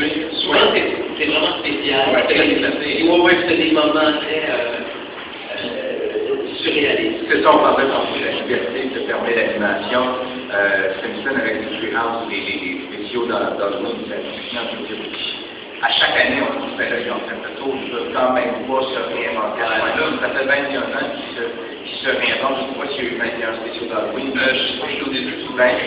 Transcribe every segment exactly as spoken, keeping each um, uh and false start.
souvent, c'est vraiment spécial. Ouais, oui, oui, c'est des moments très euh, euh, surréalistes. C'est ça, on parlait tantôt de la liberté que permet l'animation. Euh, Simpson avec les Treehouse, les, les, les spéciaux dans, dans le monde de la fiction, je veux dire, à chaque année, on se dit, ben là, ils ont fait le tour, je veux quand même pas se réinventer à ce point-là. Ça fait vingt et un ans qu'ils se, qu'ils se réinventent. Je ne sais pas s'il y a eu vingt et un spéciaux d'Halloween. Euh, je sais pas, je suis au début, tout vingt.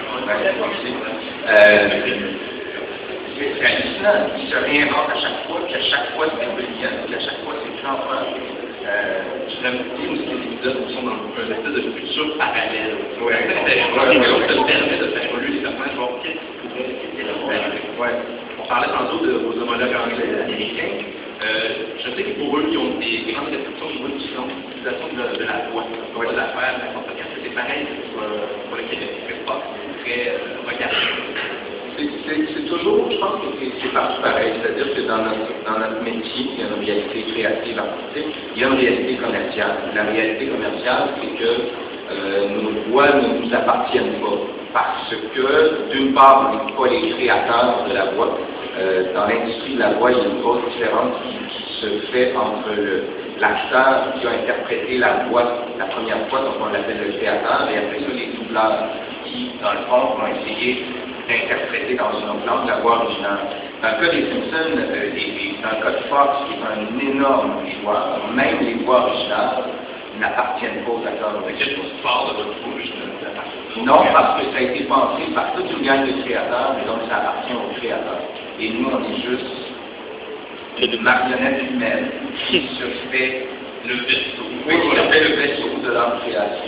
Euh, c'est hallucinant. Ils se réinventent à chaque fois, puis à chaque fois, c'est brillant, puis à chaque fois, c'est flampant. Euh, J'aime bien aussi les épisodes qui sont dans un espèce de futur parallèle. Oui, ça te permet de faire évoluer les personnages, voir qu'est-ce qui pourrait quitter le monde. Ouais. On parlait tantôt de vos homologues anglais, américains. Euh, je sais que pour eux, ils ont des grandes restrictions au niveau de l'utilisation de, de la voix. On va la faire, n'importe quand. C'est pareil pour, euh, pour le Québec. C'est pas très euh, regardé. C'est toujours, je pense que c'est partout pareil, c'est-à-dire que dans notre, dans notre métier, il y a une réalité créative artistique, il y a une réalité commerciale. La réalité commerciale, c'est que euh, nos voix ne nous appartiennent pas, parce que, d'une part, on n'est pas les créateurs de la voix. Euh, dans l'industrie de la voix, il y a une grosse différence qui, qui se fait entre l'acteur qui a interprété la voix la première fois, donc on l'appelle le créateur, et après ça, les doubleurs qui, dans le fond, vont essayer d'interpréter dans une autre langue la voix originale. Dans le cas des Simpsons euh, et, et dans le cas de Fox, qui est un énorme joueur, même les voix originales n'appartiennent pas aux acteurs originaux. Quelque chose fort de votre bouche ne Non, parce que ça a été pensé par toute une gang de créateurs, et donc ça appartient aux créateurs. Et nous, on est juste une marionnette humaine qui se fait le vaisseau. Oui, on fait le vaisseau de leur création.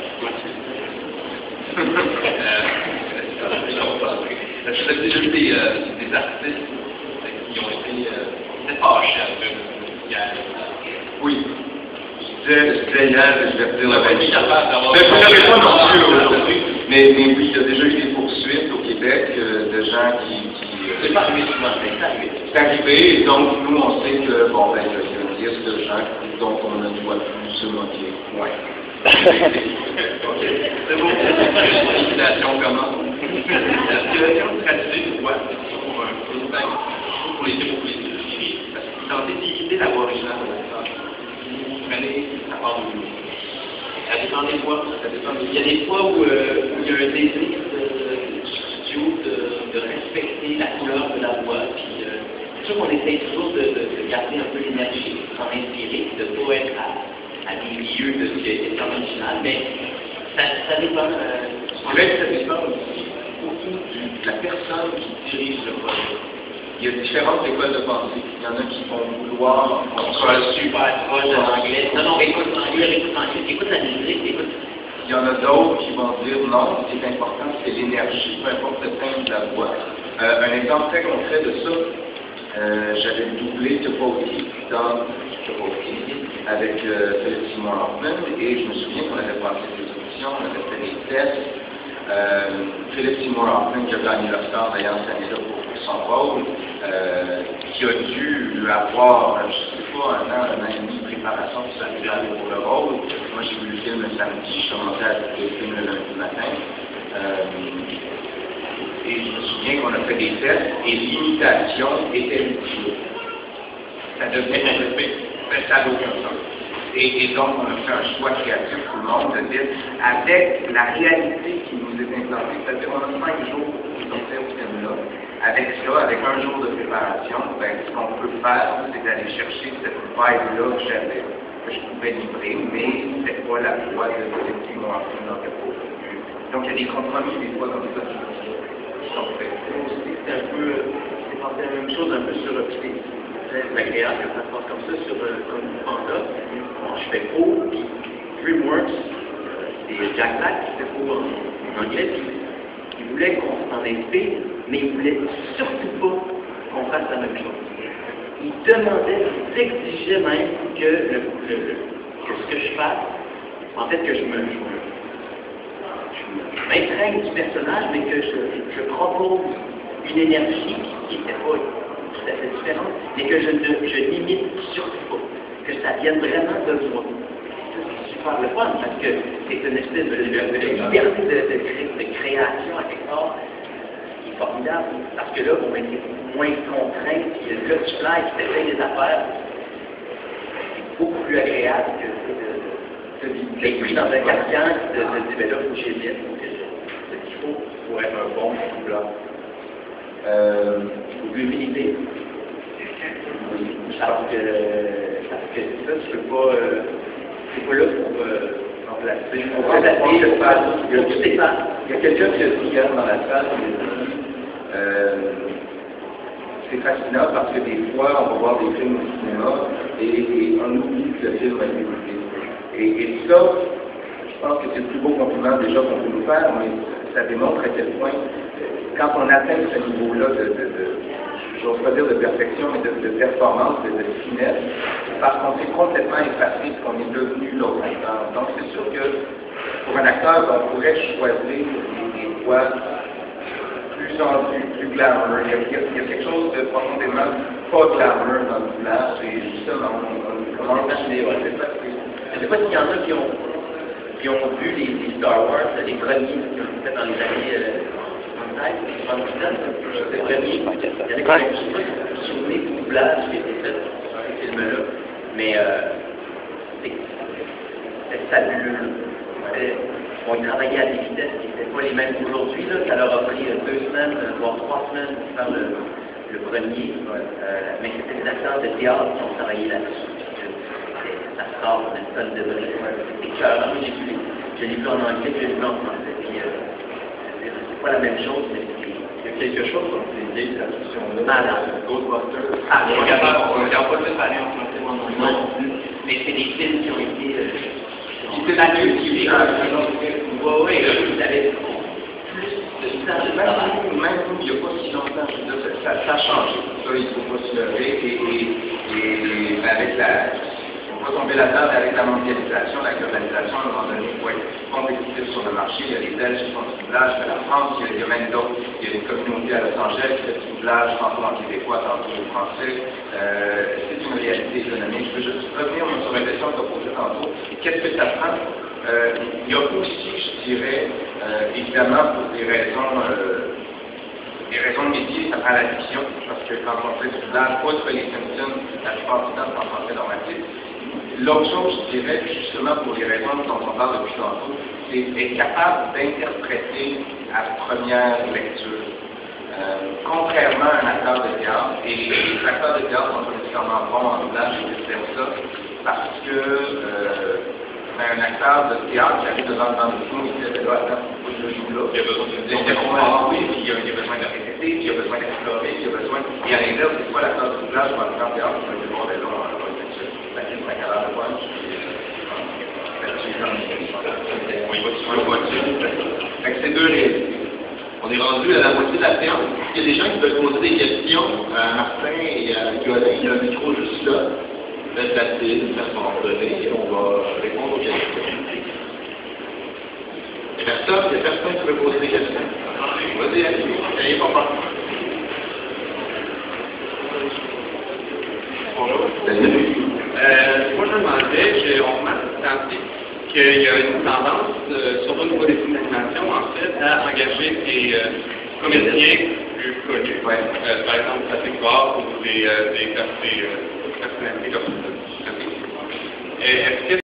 Je sais déjà vu des, euh, des artistes qui ont été euh, fâchés après une guerre. Oui. Je disais, je disais hier, je vais dire la vérité. Mais je ne savais pas non plus aujourd'hui. Mais, mais oui, il y a déjà eu des poursuites au Québec euh, de gens qui. qui c'est pas arrivé souvent, c'est arrivé. C'est arrivé, et donc nous, on sait que, bon, ben, il y a une liste de gens dont on ne doit plus se moquer. Ouais. C'est bon. L'utilisation commence. Est-ce que quand vous traduisez une voix pour un film, pour les pour les séries, parce que vous tentez d'imiter la voix originale de l'acteur, vous prenez la part de vous. Ça dépend des fois. Ça dépend des... Il y a des fois où, euh, où il y a un désir de, du studio de, de respecter la couleur de la voix. Puis, euh, c'est sûr qu'on essaye toujours de, de, de garder un peu l'énergie, de s'en inspirer, de ne pas être à, à des lieux de ce qui a été fait en original. Mais ça, ça dépend. Euh, Je dirais que ça dépend aussi beaucoup de la personne qui dirige le projet. Il y a différentes écoles de pensée. Il y en a qui vont vouloir on soit super proche de l'anglais. Non, non, écoute l'anglais, écoute l'anglais, écoute la musique, écoute. Il y en a d'autres qui vont dire non, ce qui est important, c'est l'énergie, peu importe le thème de la voix. Euh, un exemple très concret de ça, euh, j'avais doublé Topolky dans Topolky avec euh, Philip Seymour Hoffman, et je me souviens qu'on avait passé des auditions, on avait fait des tests. Euh, Philip Seymour Hoffman, qui a gagné l'Oscar d'ailleurs cette année-là pour son rôle, euh, qui a dû avoir, je ne sais pas, un an, un an et demi de préparation pour s'arriver pour le rôle. Moi, j'ai vu le film le samedi, je commençais à écouter le film le lundi matin. Euh, et je me souviens qu'on a fait des tests, et l'imitation était utile. Ça devenait un respect, mais ça n'a aucun sens. Et, et donc, on a fait un choix créatif pour le monde de dire, avec la réalité qui nous est implantée, c'est-à-dire on a cinq jours pour sortir ce thème-là. Avec ça, avec un jour de préparation, ben, ce qu'on peut faire, c'est d'aller chercher cette vibe-là que j'avais, que je pouvais livrer, mais c'était pas la voix de Philippe Seymour Hoffman dans le pot. Donc, il y a des compromis, des fois, comme ça, qui sont faits. C'est un peu, c'est pensé la même chose un peu sur l'obscurité. C'est agréable que ça se passe comme ça sur euh, comme une panda. Bon, je fais faux, puis DreamWorks, euh, c'est Jack Black qui fait faux en, en anglais, puis il voulait qu'on s'en inspire, mais il voulait surtout pas qu'on fasse la même chose. Il demandait, il exigeait même que, le, le, le, que ce que je fasse, en fait que je me, je me, je m'imprègne du personnage, mais que je, je propose une énergie qui n'était pas tout à fait différente, mais que je ne je n'imite surtout pas, que ça vienne vraiment de moi. C'est super le fun, parce que c'est une espèce de, de, de liberté de, de, cré, de création à quelque part. Il formidable, parce que là, on était moins contraint, puis là, tu plais, tu t'essayes des affaires, c'est beaucoup plus agréable que de, de, de, d'être pris dans un carcan, de se dire, ben là, il faut que j'évite, faut que je, ce qu'il faut pour être un bon doubleur. Euh, L'humilité. Parce que, parce que ça, tu peux pas, euh, c'est pas là pour euh, remplacer. On peut remplacer le pas. Il y a tout est pas. Il y a quelqu'un qui a dit hier dans la salle, il a dit, euh, c'est fascinant parce que des fois, on va voir des films au cinéma et, et on oublie que le film a été doublé. Et, et ça, je pense que c'est le plus beau compliment déjà qu'on peut nous faire, mais ça démontre à quel point, quand on atteint ce niveau-là de, de, de j'ose pas dire de perfection, mais de, de performance, de, de finesse, parce qu'on s'est complètement effacé, qu'on est devenu l'autre acteur. Donc c'est sûr que pour un acteur, on pourrait choisir des, des voix plus en plus, plus glamour. Il y, a, il, y a, il y a quelque chose de profondément pas glamour dans le doublage, et justement, on, on commence à imaginer, ouais, c'est ça. Je ne sais pas s'il y en a qui ont, qui ont vu les, les Star Wars, les premiers qui ont été faits dans les années euh, soixante-dix, soixante-dix, les premiers. Il y en a qui ont se souvenir du doublage qui a été fait sur ces films-là. Mais euh, c'est fabuleux. On y travaillait à des vitesses qui n'étaient pas les mêmes qu'aujourd'hui. Ça leur a pris deux semaines, voire trois semaines pour faire le, le premier. Euh, mais c'était des acteurs de théâtre qui ont travaillé là-dessus. Ça sort d'une tonne de briques. C'est cœur. Moi, j'ai vu, je l'ai vu en anglais, je l'ai vu en français. Puis, euh, c'est pas la même chose, mais il y a quelque chose dans ces vieilles traductions-là. Malade. Ghostbusters. Ah, on ne regarde pas le parler en français, moi non plus. Mais c'est des films qui ont été. Euh, qui étaient fabuleux, qui oui, oui, vous avez plus de temps de travail. Même il n'y a pas si longtemps, je veux dire, ça, ça a changé. Ça, il ne faut pas se leurrer. Et, et, et avec la. On va tomber là-dedans avec la mondialisation, la globalisation, à un moment donné, il faut être compétitif sur le marché. Il y a les Belges qui font du doublage, il y a la France, il y a, il y a même d'autres. Il y a une communauté à Los Angeles qui fait du doublage, tantôt en québécois, tantôt en français. Euh, c'est une réalité économique. Je veux juste revenir sur la question que tu as posée tantôt. Qu'est-ce que ça prend? Euh, il y a aussi, je dirais, euh, évidemment, pour des raisons, euh, des raisons de métier, ça prend la diction, parce que quand on fait du doublage, outre les Simpsons, la plupart du temps, c'est en français normatif. L'autre chose, je dirais, justement pour les raisons dont on parle depuis tantôt, c'est être capable d'interpréter à première lecture. Euh, contrairement à un acteur de théâtre, et les acteurs de théâtre sont pas nécessairement bons en doublage, et vice-versa, parce que euh, un acteur de théâtre qui arrive devant le banc de film, il dit là, attends, pourquoi je joue là? Il y a besoin de dire, oui, puis il y a, il y a besoin de répéter, puis il y a besoin d'explorer, puis il y a besoin. Et à l'inverse, c'est quoi l'acteur de doublage ou l'acteur de théâtre qui va dire, bon, ben là, on va la film cinq à l'heure de pointe, fait que c'est deux réalités. On est rendu à la moitié de la séance. Il y a des gens qui veulent poser des questions à Martin et à Colin. Il y a un micro juste là. Faites facile, de façon ordonnée, et on va répondre aux questions. Il y a personne, il y a personne qui veut poser des questions. Vas-y, allez, n'ayez pas peur. Bonjour. Salut. Euh, moi, je me demandais, on remarque qu'il y a une tendance, euh, surtout au niveau des films d'animation, en fait, à engager des euh, comédiens plus connus. Ouais. Euh, par exemple, Patrick Barre ou des, euh, des, des, des euh, personnalités comme ça. Est-ce que